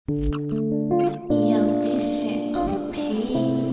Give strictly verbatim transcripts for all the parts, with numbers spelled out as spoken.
Yo, this shit O P.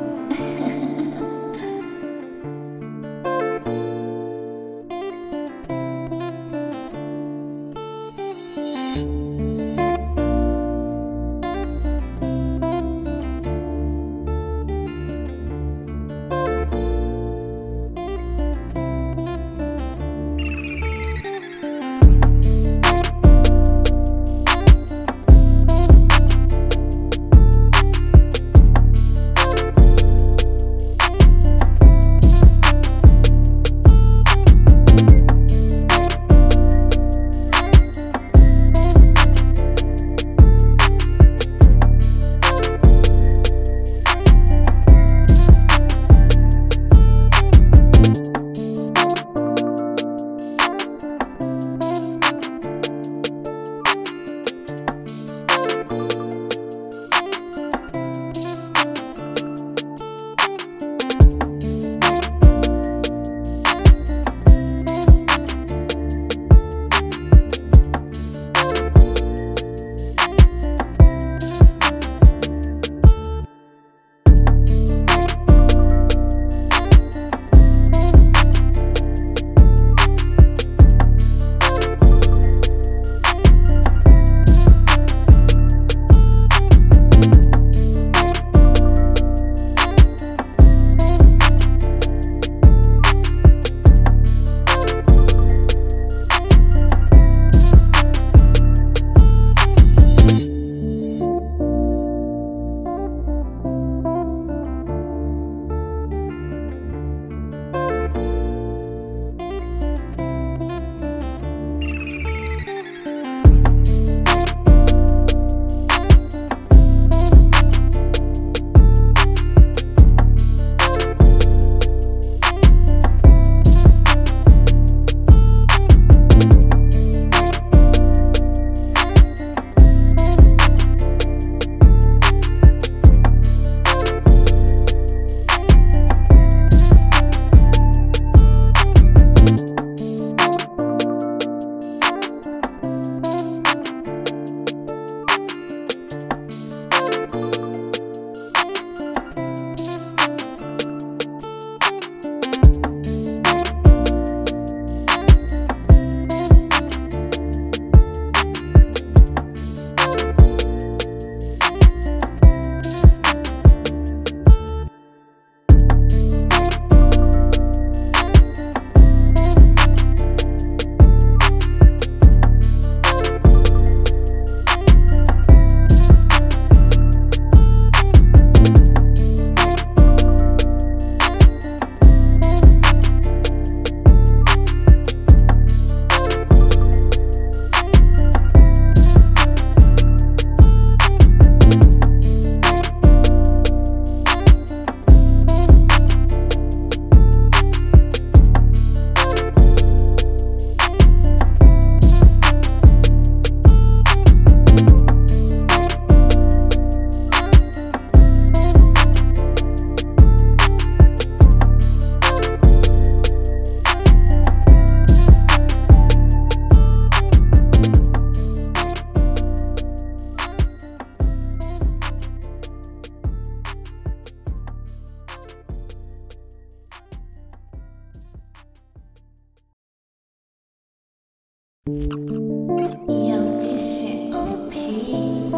Yo, this shit O P.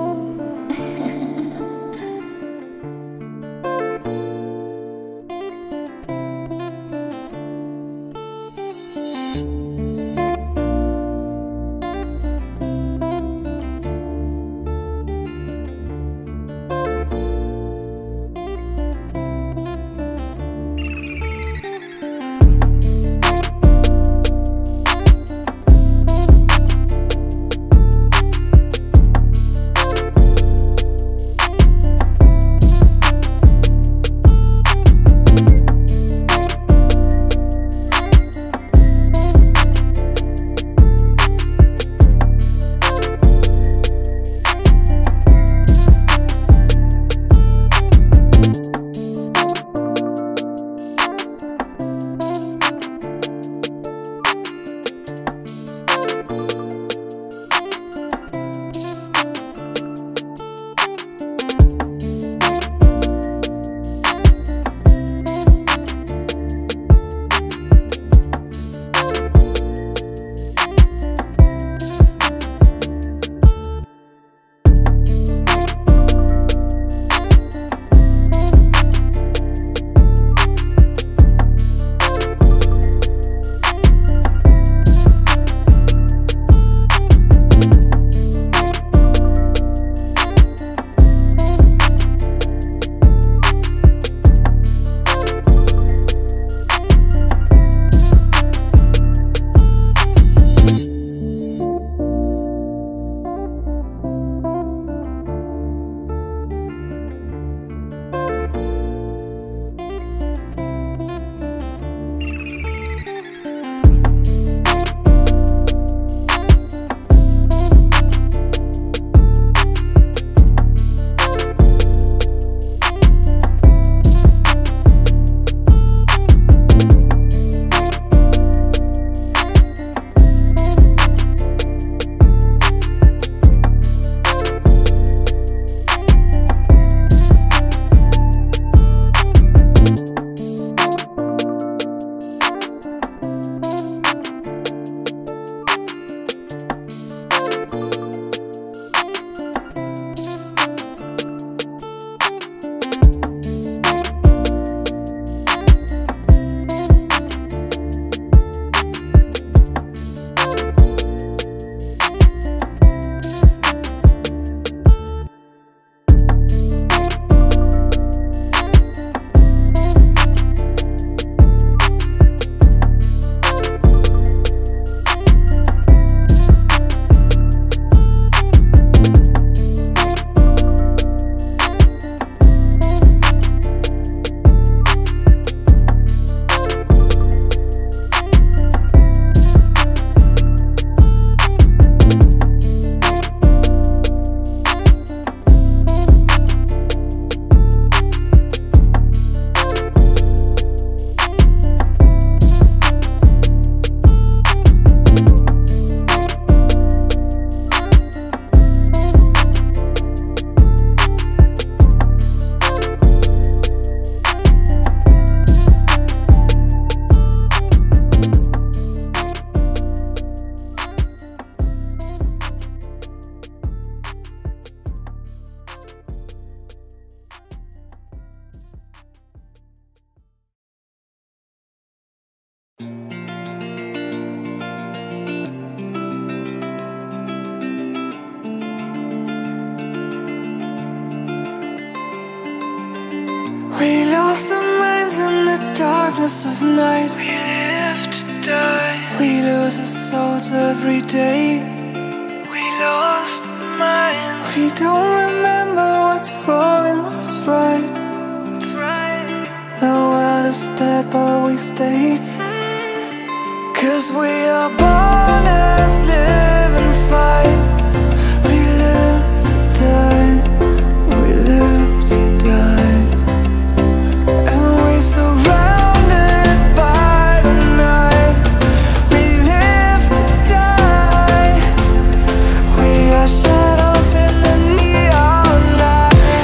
We lost our minds in the darkness of night. We live to die. We lose our souls every day. We lost our minds. We don't remember what's wrong and what's right. What's right. The world is dead but we stay. 'Cause we are born as living fights. We live to die. We live to die. And we surrounded by the night. We live to die. We are shadows in the neon light.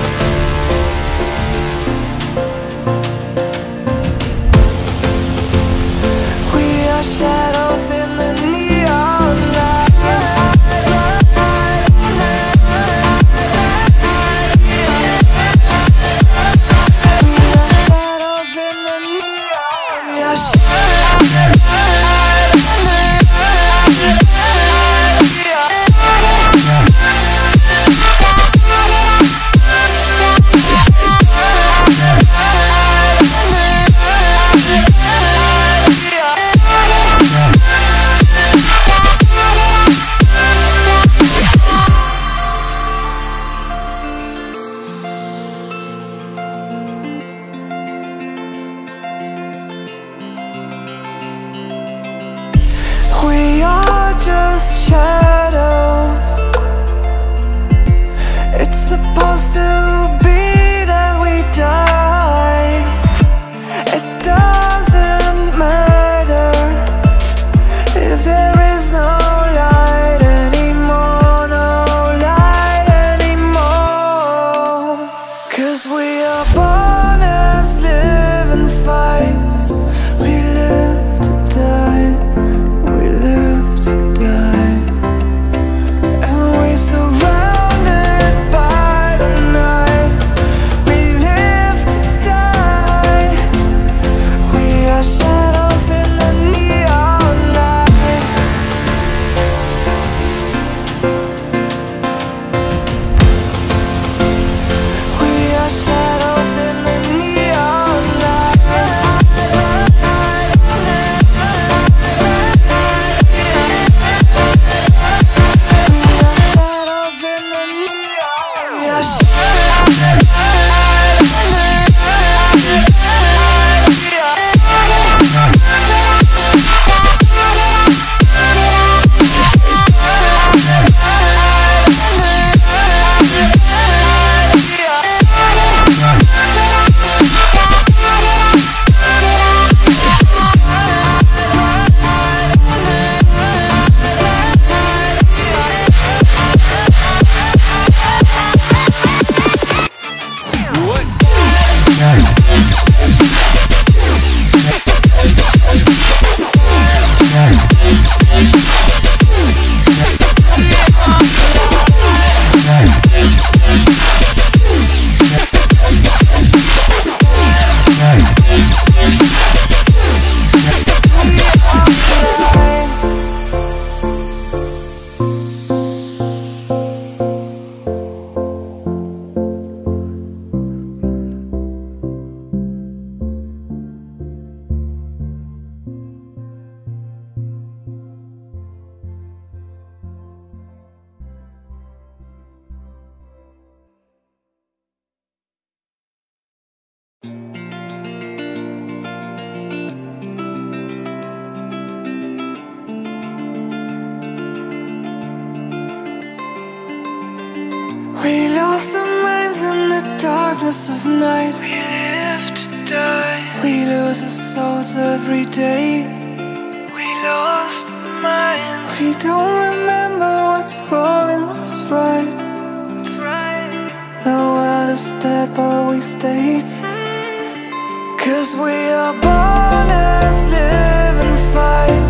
We are shadows in the neon light. We are just shadows. It's supposed to be that we die. It doesn't matter if there is no light anymore, no light anymore. 'Cause we are born as living fights. We live to die. We live to die. And we surrounded by the night. We live to die. We are shadows in the neon light. We are shadows in the neon light. We lost our minds in the darkness of night. We live to die. We lose our souls every day. We lost our minds. We don't remember what's wrong and what's right. What's right. The world is dead but we stay. 'Cause we are born as living fights.